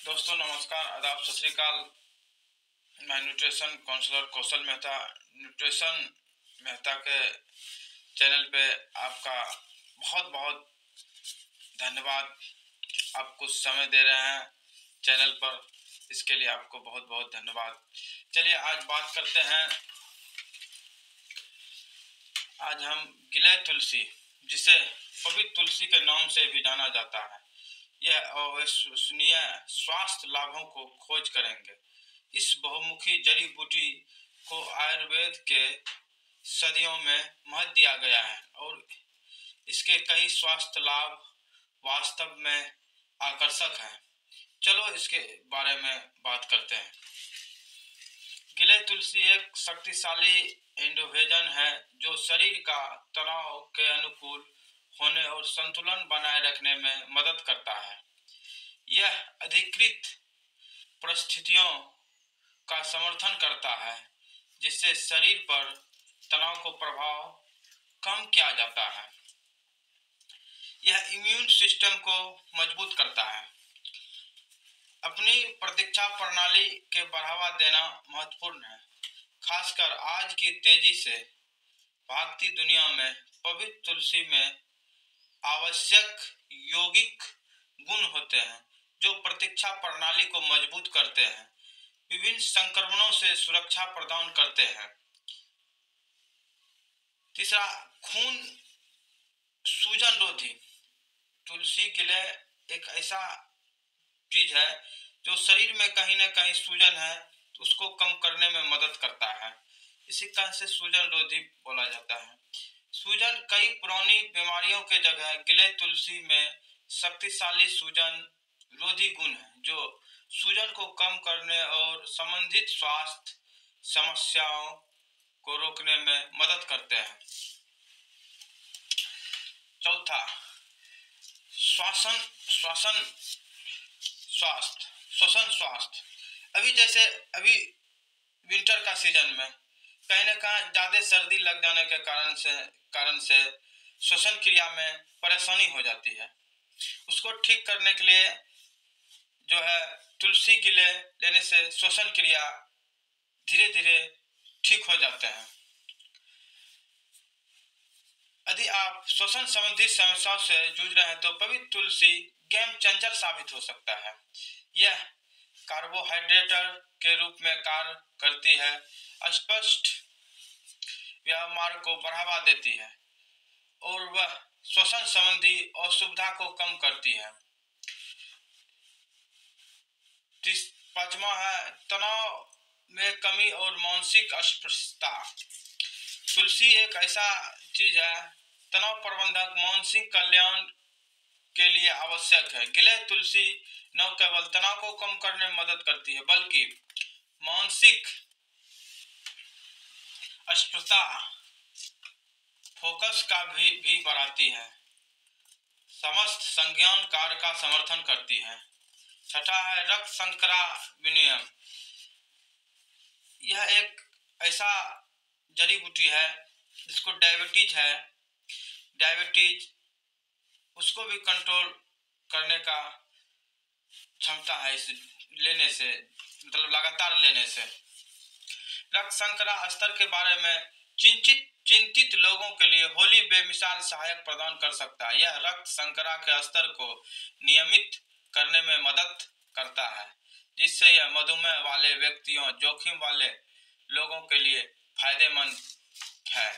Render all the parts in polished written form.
दोस्तों नमस्कार, आदाब, सत श्री अकाल। मैं nutrition counsellor Kaushal Mehta nutrition Mehta के चैनल पे आपका बहुत बहुत धन्यवाद। आप कुछ समय दे रहे हैं चैनल पर, इसके लिए आपको बहुत बहुत धन्यवाद। चलिए आज बात करते हैं। आज हम गिलय तुलसी, जिसे पवित्र तुलसी के नाम से भी जाना जाता है, यह अविश्वसनीय स्वास्थ्य लाभों को खोज करेंगे। इस बहुमुखी जड़ी बूटी को आयुर्वेद के सदियों में महत्व दिया गया है और इसके कई स्वास्थ्य लाभ वास्तव में आकर्षक हैं। चलो इसके बारे में बात करते हैं। गिलय तुलसी एक शक्तिशाली एंडोवेजन है जो शरीर का तनाव के अनुकूल होने और संतुलन बनाए रखने में मदद करता है। यह अधिकृत परिस्थितियों का समर्थन करता है जिससे शरीर पर तनाव को प्रभाव कम किया जाता है। यह इम्यून सिस्टम को मजबूत करता है। अपनी प्रतिरक्षा प्रणाली के बढ़ावा देना महत्वपूर्ण है। खासकर आज की तेजी से भागती दुनिया में पवित्र तुलसी में आवश्यक यौगिक गुण होते हैं जो प्रतिरक्षा प्रणाली को मजबूत करते हैं, विभिन्न संक्रमणों से सुरक्षा प्रदान करते हैं। तीसरा, खून सूजन रोधी। तुलसी गिलय एक ऐसा चीज है जो शरीर में कहीं ना कहीं सूजन है तो उसको कम करने में मदद करता है। इसी कारण से सूजन रोधी बोला जाता है। सूजन कई पुरानी बीमारियों के जगह गिलय तुलसी में शक्तिशाली सूजन रोधी गुण है जो सूजन को कम करने और संबंधित स्वास्थ्य समस्याओं को रोकने में मदद करते हैं। चौथा, श्वसन स्वास्थ्य। अभी विंटर का सीजन में कहीं ना कहीं ज्यादा सर्दी लग जाने के कारण से श्वसन क्रिया में परेशानी हो जाती है। उसको ठीक करने के लिए जो है तुलसी गिलय लेने से श्वसन क्रिया धीरे धीरे ठीक हो जाते हैं। यदि आप श्वसन संबंधी समस्याओं से जूझ रहे हैं तो पवित्र तुलसी गेम चेंजर साबित हो सकता है। यह कार्बोहाइड्रेटर के रूप में कार्य करती है, अस्पष्ट व्यवहार को बढ़ावा देती है और वह श्वसन संबंधी असुविधा को कम करती है। पांचवा है तनाव में कमी और मानसिक अस्पष्टता। तुलसी एक ऐसा चीज है, तनाव प्रबंधक मानसिक कल्याण के लिए आवश्यक है। गिलय तुलसी न केवल तनाव को कम करने में मदद करती है बल्कि मानसिक अस्पष्टता फोकस का भी बढ़ाती है, समस्त संज्ञान कार्य का समर्थन करती है। छठा है रक्त शर्करा विनियमन। यह एक ऐसा जड़ी बूटी है जिसको डायबिटीज उसको भी कंट्रोल करने का क्षमता है इस लेने से, मतलब लगातार लेने से। रक्त शर्करा स्तर के बारे में चिंतित लोगों के लिए होली बेमिसाल सहायक प्रदान कर सकता है। यह रक्त शर्करा के स्तर को नियमित करने में मदद करता है जिससे यह मधुमेह वाले व्यक्तियों, जोखिम वाले लोगों के लिए फायदेमंद है।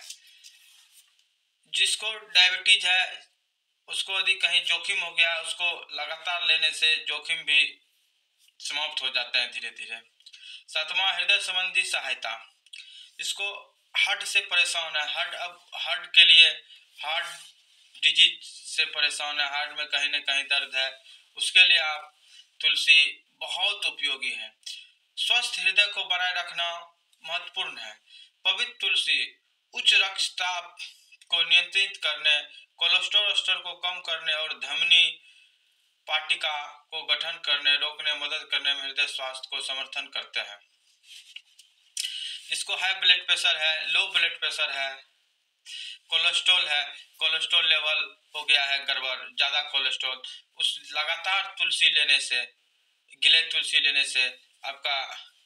जिसको डायबिटीज है उसको यदि कहीं जोखिम हो गया, उसको लगातार लेने से जोखिम भी समाप्त हो जाता है धीरे धीरे। सातवां, हृदय संबंधी सहायता। इसको हार्ट से परेशान है, हार्ट के लिए हार्ट डिजीज से परेशान है, हार्ट में कहीं ना कहीं दर्द है, उसके लिए आप तुलसी बहुत उपयोगी है। स्वस्थ हृदय को बनाए रखना महत्वपूर्ण है। पवित्र तुलसी उच्च रक्तचाप को नियंत्रित करने, कोलेस्ट्रॉल स्तर को कम करने और धमनी पाटिका को गठन करने रोकने मदद करने में हृदय स्वास्थ्य को समर्थन करते हैं। इसको हाई ब्लड प्रेशर है, लो ब्लड प्रेशर है, कोलेस्ट्रॉल लेवल हो गया है गड़बड़, ज्यादा कोलेस्ट्रॉल, उस लगातार तुलसी लेने से गिले तुलसी लेने से आपका